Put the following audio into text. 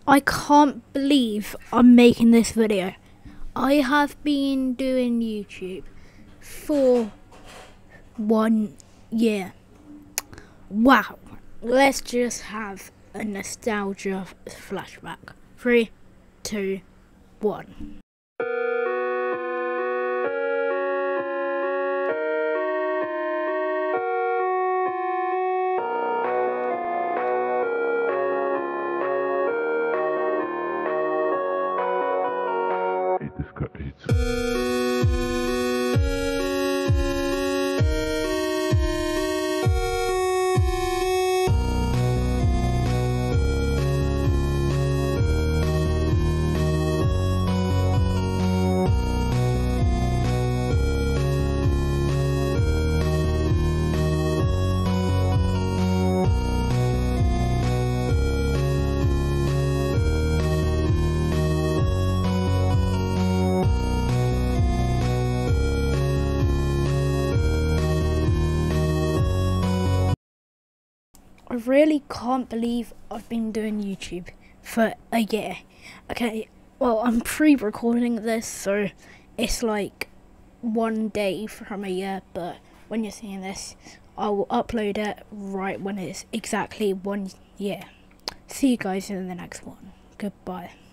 I can't believe I'm making this video. I have been doing YouTube for 1 year. Wow. Let's just have a nostalgia flashback. 3, 2, 1. I really can't believe I've been doing YouTube for a year. Okay, well, I'm pre-recording this, so it's like 1 day from a year, but when you're seeing this, I will upload it right when it's exactly 1 year. See you guys in the next one. Goodbye.